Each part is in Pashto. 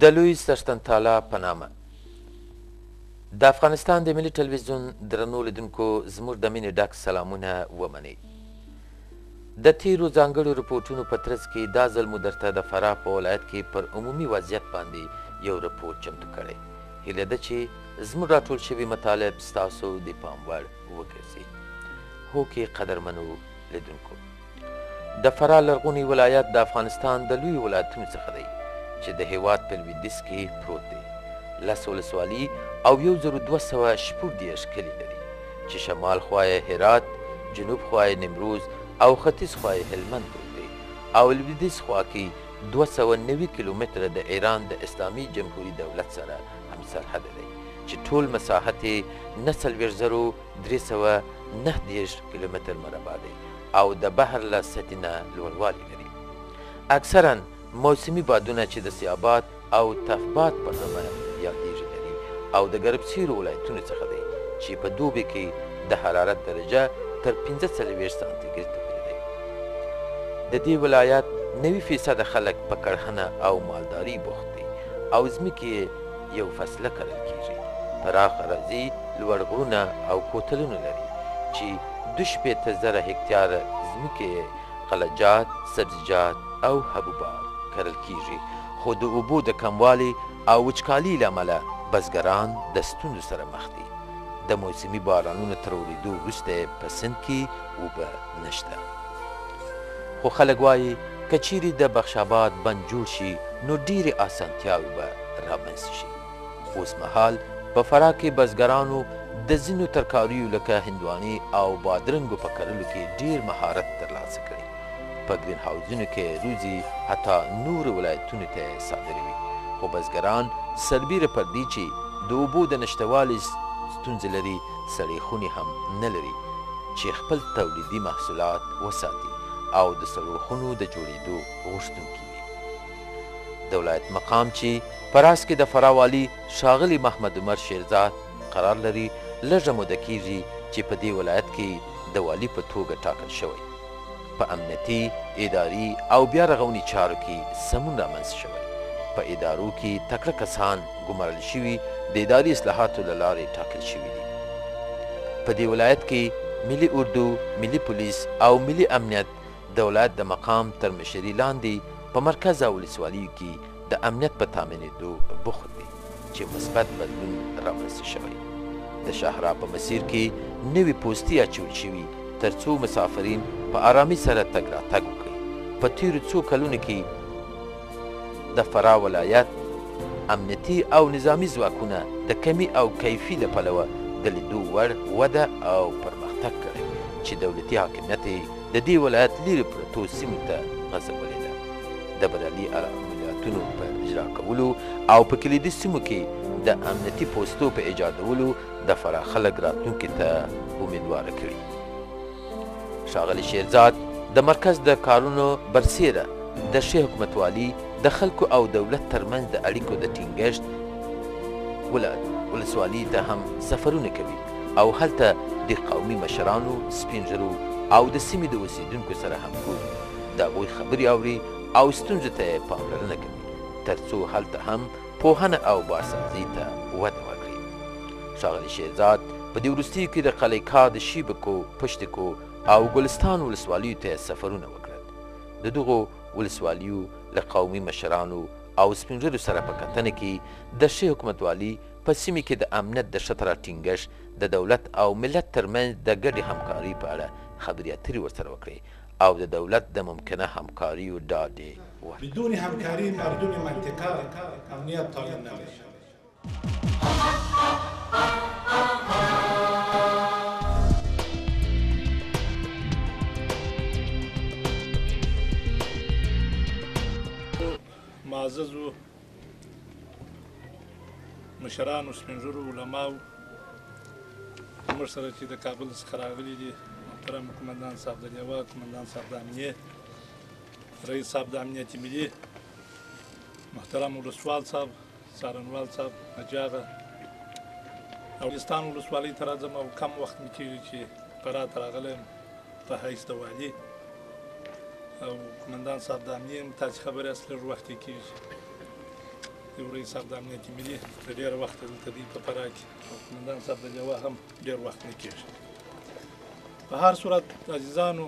د لوی څښتن تعالی په نامه. د افغانستان د ملي ټلویزیون درنو لیدونکو زموږ د مینې ډک سلامونه ومنئ. د تیرو ځانګړو رپورټونو په ترڅ کې دا ځل مو درته د فراه په ولایت کې پر عمومي وضعیت باندې یو رپورټ چمتو کړی. هیله ده چې زموږ راټول شوي مطالب ستاسو د پام وړ وګرځي. هوکې قدرمنو لیدونکو، د فراه لرغونی ولایت د افغانستان د لوی ولایتونو څخه دی چې د هیواد په لویدیځ کې پروت دی. 10 ولسوالي او 1214 کلي لري چې شمال خوا یې هرات، جنوب خوا یې نیمروز او ختیځ خوا یې هلمند پروت دی او لویدیځ خوا کې 290 کیلومتره د ایران د اسلامي جمهوري دولت سره همسرحد دی چې ټول مساحت یې 9,319 کیلومتر مربع دی او د بحر له سطحې نه لوړوالی لري. اکثرا موسمي بادونه چې د سیابات او تفبات په نامه یادیږي لري او د ګرمسیرو ولایتونو څخه دی چې په دوبي کې د حرارت درجه تر 45 سانتیګریډ پورې دی. د دې ولایت 90% خلک په کرهنه او مالداري بوخت دي او ځمکې یو فصله کرل کیږي. پراخ اراضي، لوړ غرونه او کوتلونه لري چې 2,000 هکتاره ځمکې غلجات، سبزیجات او حبوبات کرل کیږي، خو د اوبو د کموالي او وچکالي له امله بزګران د ستونزو سره مخ دي. د موسمي بارانونو تر ورېدو وروسته په سند کې اوبه نشته. خو خلک وایي که چیرې د بخش آباد بند جوړ شي نو ډېرې اسانتیاوې به رامنځته شي. اوس مهال په فراه کې بزګرانو د ځینو ترکاریو لکه هندوانې او بادرنګو په کرلو کې ډېر مهارت ترلاسه کړی. په ګرین هاوزونو کې روزي حتی نور ولایتونو ته صادروي. خو بزګران سربیره پر دې چې د اوبو د نشتوالي ستونزې لري، سړې خونې هم نه لري چې خپل تولیدي محصولات وساتي او د سړو خونو د جوړېدو غوښتونکي وي. د ولایت مقام چې په راس کې د فراه والي ښاغلي محمد عمر شیرزاد قرار لري، لږه موده کیږي چې په دې ولایت کې د والي په توګه ټاکل شوی. په امنیتي، اداري او بیا رغونې چارو کې سمون رامنځته شوی. په ادارو کې تکړه کسان ګمارل شوي د اداري اصلاحاتو له لارې ټاکل شوي دي. په دې ولایت کې ملي اردو، ملي پولیس او ملي امنیت د ولایت د مقام تر مشري لاندې په مرکز او ولسوالیو کې د امنیت په تامینېدو بوخت دي چې مثبت بدلون رامنځته شوی. د شاهراه په مسیر کې نوي پوستې اچول شوي تر څو مسافرین په آرامۍ سره تګ راتګ وکړي. په تیرو څو کلونو کې د فراه ولایت امنیتي او نظامي ځواکونه د کمي او کیفي له پلوه د لیدو وړ وده او پرمختګ کړی چې دولتي حاکمیت د دې ولایت لیرې پرتو سیمو ته غځولې ده. د بریالي عملیاتونو په اجرا کولو او په کلیدي سیمو کې د امنیتي پوستو په ایجادولو د فراه خلک راتلونکي ته امیدواره کړي. ښاغلي شیرزاد د مرکز د کارونو برسیره د ښې حکومتوالي د خلکو او دولت ترمنځ د اړیکو د ټینګښت ولسوالي ته هم سفرونه کوي او هلته د قومي مشرانو، سپین ږیرو او د سیمې د اوسیدونکو سره هم ګوري. د هغوی خبرې اوري او ستونزو ته یې پاملرنه کوي تر څو هلته هم پوهنه او باسازي ته وده ورکړي. ښاغلي شیرزاد په دې وروستیو کې د قلیقا، د شیبکو، پشتکو او ګلستان ولسوالیو ته سفرونه وکړل. د دغو ولسوالیو له قومي مشرانو او سپین ږیرو سره په کتنه کې د ښې حکومتوالي په سیمې کې د امنیت د ښه راټینګښت، د دولت او ملت ترمنځ د ګډې همکارۍ په اړه خبرې اترې ورسره وکړې او د دولت د ممکنه همکاریو ډاډ یې ورکړ. بدون همکاری مردم منطقه امنیت تامین نمیشه. معززو مشرانو، سپین ږیرو، علماو، زموږ سره چې د کابل څخه راغلي دي محترم قومندان صاحب د لیوه، قومندان صاحب د امنیه، رئیس صاحب د امنیت ملي، محترم ولسوال صاحب، څارنوال صاحب، نجاغه او ګلستان ولسوالۍ ته راځم او کم وخت مې کېږي چې فراه ته راغلی یم په حیث د والي او قومندان صاحب د امنیې تاسې خبرې یاست لږ وخت یې کېږي. یو رئیس صاحب د امنیت ملي د ډېره وخته دلته دی په فراه کې او قمندان صاحب د لوا هم ډېر وخت نه کېږي. په هر صورت عزیزانو،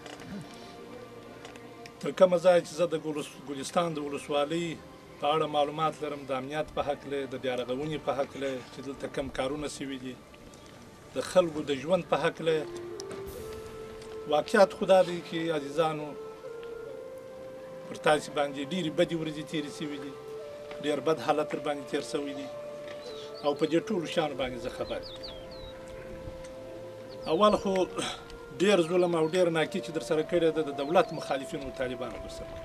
تر کومه ځایه چې زه د ګلستان د ولسوالۍ په اړه معلومات لرم، د امنیت په هکله، د بیارغونې په هکله چې دلته کم کارونه سوي دي، د خلکو د ژوند په هکله، واقعیت خو دا دی چې عزیزانو پر تاسې باندې ډېرې بدې ورځې تېرې سوي دي، ډېر بد حالت تر باندې تېر سوی دی او په دې ټولو شیانو باندې زه خبر یم. اول خو ډېر ظلم او ډېر ناکي چې در سره کړې ده د دولت مخالفینو طالبانو در سره.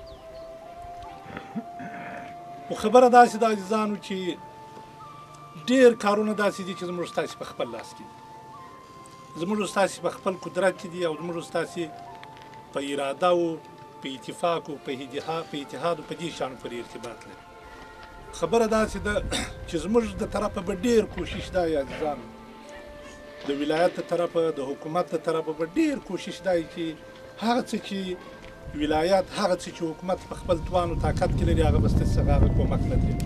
خو خبره داسې ده عزیزانو چې ډېر کارونه داسې دي چې زموږ ستاسې په خپل لاس کې دي، زموږ ستاسې په خپل قدرت کې دي او زموږ ستاسې په اراده او په اتفاق او په اتحاد او په دې شیانو پورې ارتباط لري. خبره داسې ده چې زموږ د طرفه به ډېر کوشش دا وي عزیزانو، د ولایت د طرفه، د حکومت د طرفه به ډېر کوشش دا وي چې هغه څه چې ولایت، هغه څه چې حکومت په خپل توان او طاقت کې لري، هغه به ستاسې څخه هغه کومک نه کوي.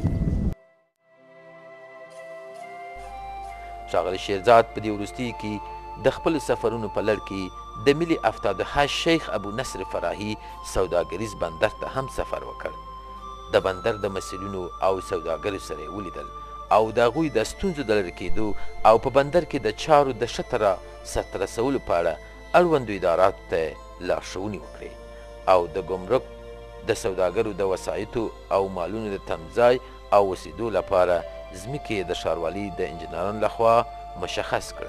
ښاغلی شیرزاد په دې وروستیو کې د خپلو سفرونو په لړ کې د ملي افتادحه شیخ ابو نصر فراهي سوداګریز بندر ته هم سفر وکړ. د بندر د مسؤلینو او سوداګرو سره یې ولیدل او د هغوی د ستونزو د لرې کېدو او په بندر کې د چارو د ښه سرته رسولو په اړه اړوندو اداراتو ته لارښوونې وکړې او د ګمرک د سوداګرو د وسایطو او مالونو د تمځای او اوسېدو لپاره ځمکې د ښاروالۍ د انجینرانو لخوا مشخص کړل.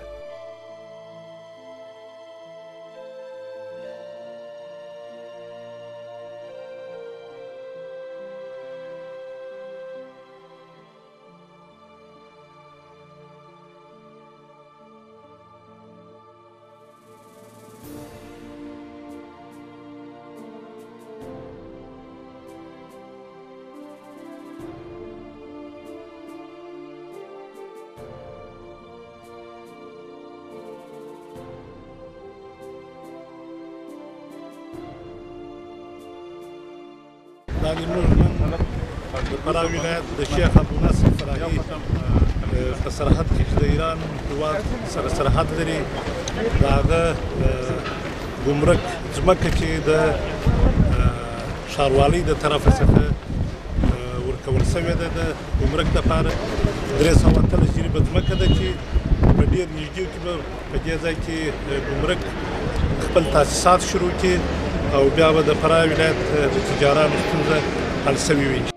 دا زموږ نن د فراه ولایت د شیخ ابو نصر فراهي په سرحد کې چې د ایران هېواد سره سرحد لري، د هغه ګمرک ځمکه چې د ښاروالۍ د طرفه څخه ورکول سوې ده د ګمرک دپاره 313 جریبه ځمکه ده چې په ډېر نږدې کې به په دې ځای کې ګمرک خپل تاسیسات شروع کړي او بیا به د فراه ولایت د تجارانو ستونزه حل سوې وي.